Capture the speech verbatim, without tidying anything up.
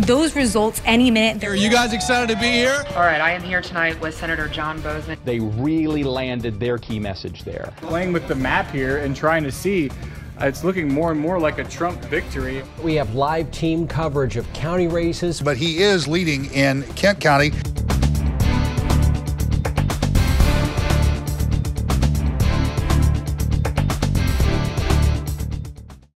those results any minute. Are you guys excited to be here? All right, I am here tonight with Senator John Boozman. They really landed their key message there. Playing with the map here and trying to see, uh, it's looking more and more like a Trump victory. We have live team coverage of county races. But he is leading in Kent County.